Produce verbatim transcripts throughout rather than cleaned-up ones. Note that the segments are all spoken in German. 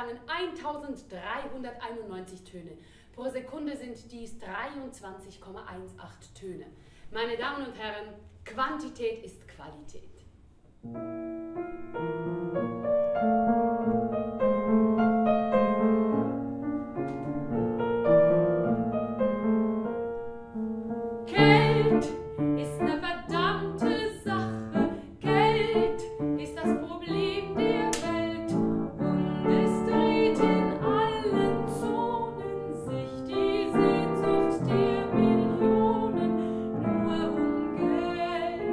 verlangen eintausenddreihunderteinundneunzig Töne. Pro Sekunde sind dies dreiundzwanzig Komma achtzehn Töne. Meine Damen und Herren, Quantität ist Qualität. Geld ist eine verdammte Sache. Geld ist das Problem der Welt. Und es dreht in allen Zonen sich die Sehnsucht der Millionen nur um Geld.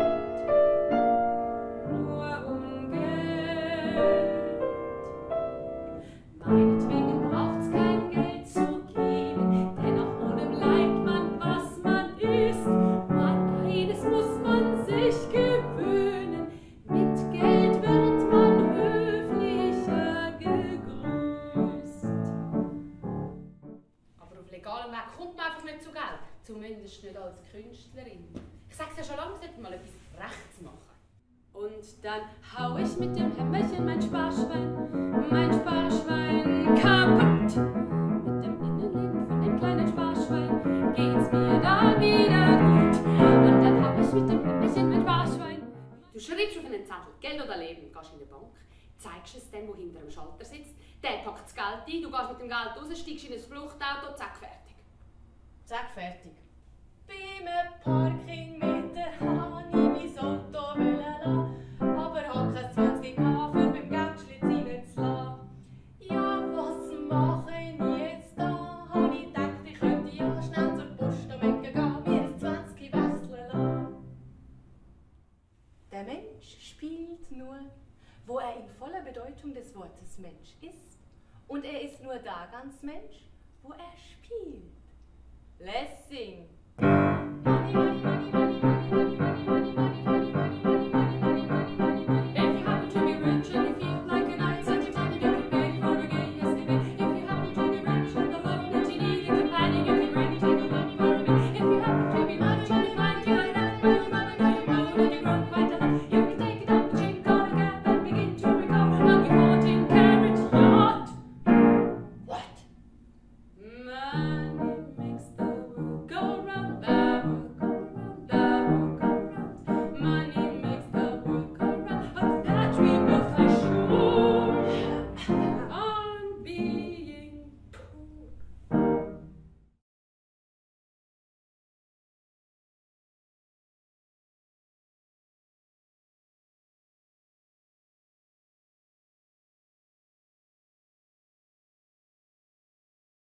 Nur um Geld. Meinetwegen braucht's kein Geld zu geben, denn auch ohne bleibt man, was man ist. Nur an eines muss man sich gewöhnen: mit Geld wird man höflicher gegrüßt. Aber auf legalem Weg kommt man einfach nicht zu Geld, zumindest nicht als Künstlerin. Ich sag's ja schon lange, sollte mal etwas rechts machen. Und dann hau ich mit dem Hämmerchen mein Sparschwein, mein Sparschwein kaputt. Mit dem Innenleben von dem kleinen Sparschwein geht's mir dann wieder gut. Und dann hau ich mit dem Hämmerchen mein Sparschwein. Du schreibst auf einen Zettel, Geld oder Leben, gehst in die Bank, zeigst es dem, der hinter dem Schalter sitzt, der packt das Geld ein, du gehst mit dem Geld raus, steigst in ein Fluchtauto, zack, fertig. Zack, fertig. Beim Parking mit der Hani mein Auto wollen lassen, aber hab kein zwanzig K für beim Geldschlitz reinzulassen. Ja, was mache ich jetzt da? Hab ich gedacht, ich könnte ja schnell zur Post am Ecke gehen, mir ein zwanzig wechseln lassen. Der Mensch spielt nur, wo er in voller Bedeutung des Wortes Mensch ist. Und er ist nur da ganz Mensch, wo er spielt. Lessing. Money, money, money, money.